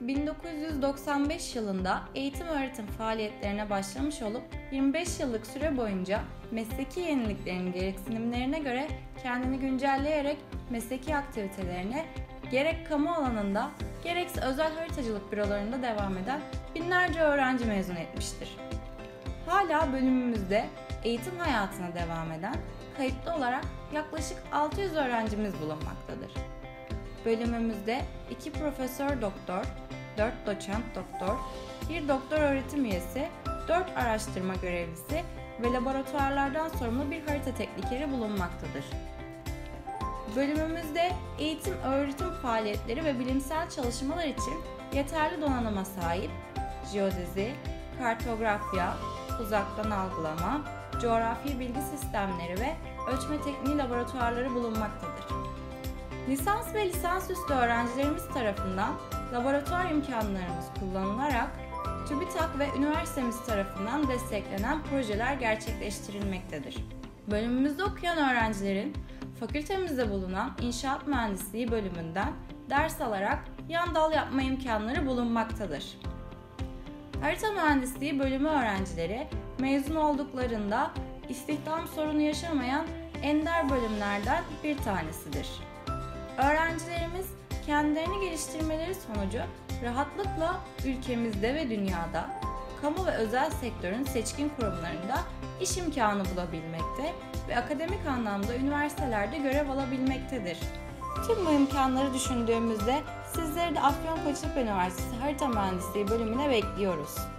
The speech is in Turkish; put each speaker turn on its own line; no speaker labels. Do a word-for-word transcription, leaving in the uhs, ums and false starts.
bin dokuz yüz doksan beş yılında eğitim öğretim faaliyetlerine başlamış olup yirmi beş yıllık süre boyunca mesleki yeniliklerin gereksinimlerine göre kendini güncelleyerek mesleki aktivitelerine gerek kamu alanında gerekse özel haritacılık bürolarında devam eden binlerce öğrenci mezun etmiştir. Hala bölümümüzde eğitim hayatına devam eden kayıtlı olarak yaklaşık altı yüz öğrencimiz bulunmaktadır. Bölümümüzde iki profesör doktor, dört doçent doktor, bir doktor öğretim üyesi, dört araştırma görevlisi ve laboratuvarlardan sorumlu bir harita teknikeri bulunmaktadır. Bölümümüzde eğitim öğretim faaliyetleri ve bilimsel çalışmalar için yeterli donanıma sahip jeodezi, kartografya, uzaktan algılama, coğrafi bilgi sistemleri ve ölçme tekniği laboratuvarları bulunmaktadır. Lisans ve lisansüstü öğrencilerimiz tarafından laboratuvar imkanlarımız kullanılarak TÜBİTAK ve üniversitemiz tarafından desteklenen projeler gerçekleştirilmektedir. Bölümümüzde okuyan öğrencilerin fakültemizde bulunan İnşaat Mühendisliği bölümünden ders alarak yan dal yapma imkanları bulunmaktadır. Harita Mühendisliği bölümü öğrencileri mezun olduklarında istihdam sorunu yaşamayan ender bölümlerden bir tanesidir. Öğrencilerimiz kendilerini geliştirmeleri sonucu rahatlıkla ülkemizde ve dünyada kamu ve özel sektörün seçkin kurumlarında iş imkanı bulabilmekte ve akademik anlamda üniversitelerde görev alabilmektedir. Tüm bu imkanları düşündüğümüzde sizleri de Afyonkarahisar Üniversitesi Harita Mühendisliği bölümüne bekliyoruz.